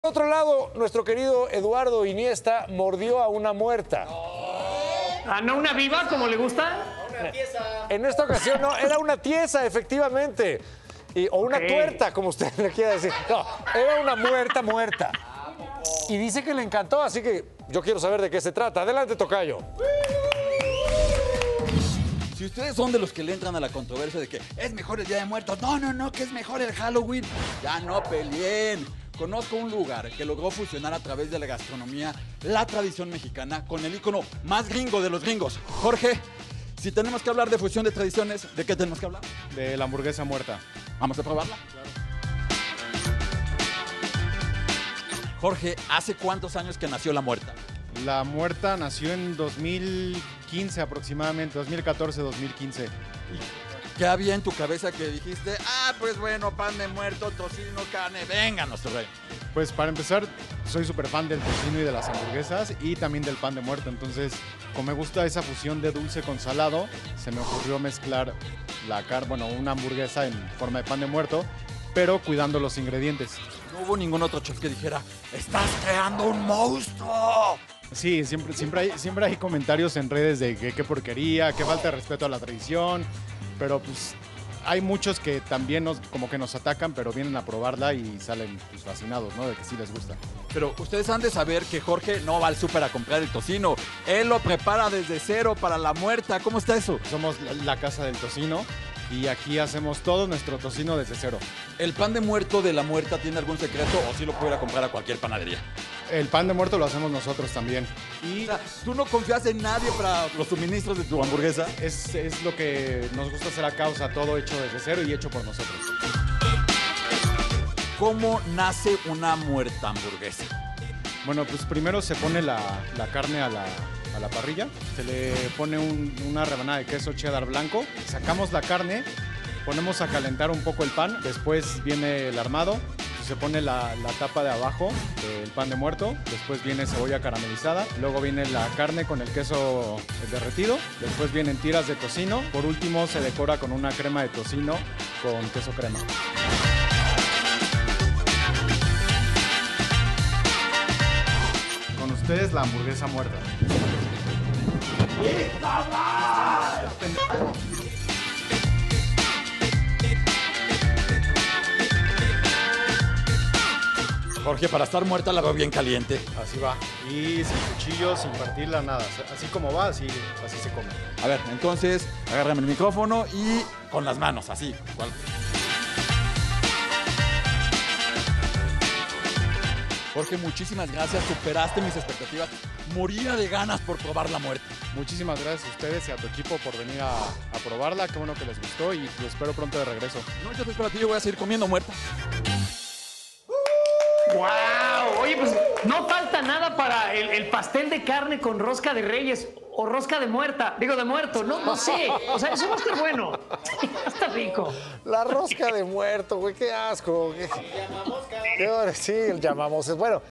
Por otro lado, nuestro querido Eduardo Iniesta mordió a una muerta. ¿Ah, no una viva, como le gusta? Una pieza. En esta ocasión no, era una tiesa, efectivamente. O una tuerta, como usted le quiera decir. No, era una muerta. Y dice que le encantó, así que yo quiero saber de qué se trata. Adelante, tocayo. Si ustedes son de los que le entran a la controversia de que es mejor el Día de Muertos, no, que es mejor el Halloween, ya no peleen. Conozco un lugar que logró fusionar a través de la gastronomía la tradición mexicana con el ícono más gringo de los gringos. Jorge, si tenemos que hablar de fusión de tradiciones, ¿de qué tenemos que hablar? De la hamburguesa muerta. ¿Vamos a probarla? Claro. Jorge, ¿hace cuántos años que nació la muerta? La muerta nació en 2015 aproximadamente, 2014-2015. ¿Qué había en tu cabeza que dijiste, pues bueno, pan de muerto, tocino, carne, venga, nuestro rey? Pues para empezar, soy súper fan del tocino y de las hamburguesas y también del pan de muerto. Entonces, como me gusta esa fusión de dulce con salado, se me ocurrió mezclar una hamburguesa en forma de pan de muerto, pero cuidando los ingredientes. No hubo ningún otro chef que dijera, ¡estás creando un monstruo! Sí, siempre hay comentarios en redes de que qué porquería, que falta de respeto a la tradición, pero pues hay muchos que también como que nos atacan, pero vienen a probarla y salen pues, fascinados, ¿no? De que sí les gusta. Pero ustedes han de saber que Jorge no va al súper a comprar el tocino. Él lo prepara desde cero para la muerta. ¿Cómo está eso? Somos la casa del tocino y aquí hacemos todo nuestro tocino desde cero. ¿El pan de muerto de la muerta tiene algún secreto o sí lo puedo ir a comprar a cualquier panadería? El pan de muerto lo hacemos nosotros también. Y, o sea, ¿tú no confías en nadie para los suministros de tu hamburguesa? Es lo que nos gusta hacer acá, o sea, todo hecho desde cero y hecho por nosotros. ¿Cómo nace una muerta hamburguesa? Bueno, pues primero se pone la carne a la parrilla, se le pone una rebanada de queso cheddar blanco, sacamos la carne, ponemos a calentar un poco el pan, después viene el armado, se pone la tapa de abajo del pan de muerto, después viene cebolla caramelizada, luego viene la carne con el queso derretido, después vienen tiras de tocino, por último se decora con una crema de tocino con queso crema. Con ustedes la hamburguesa muerta. Jorge, para estar muerta la veo bien caliente. Así va. Y sin cuchillo, sin partirla, nada. Así como va, así se come. A ver, entonces, agárrame el micrófono y con las manos, así. Jorge, muchísimas gracias. Superaste mis expectativas. Moría de ganas por probar la muerte. Muchísimas gracias a ustedes y a tu equipo por venir a probarla. Qué bueno que les gustó y lo espero pronto de regreso. No, yo te espero a ti. Yo voy a seguir comiendo muerta. ¡Wow! Oye, pues no falta nada para el pastel de carne con rosca de reyes o rosca de muerta. Digo, de muerto. No sé. O sea, eso va a estar bueno. Está rico. La rosca de muerto, güey, qué asco. Sí, el llamamos. Bueno.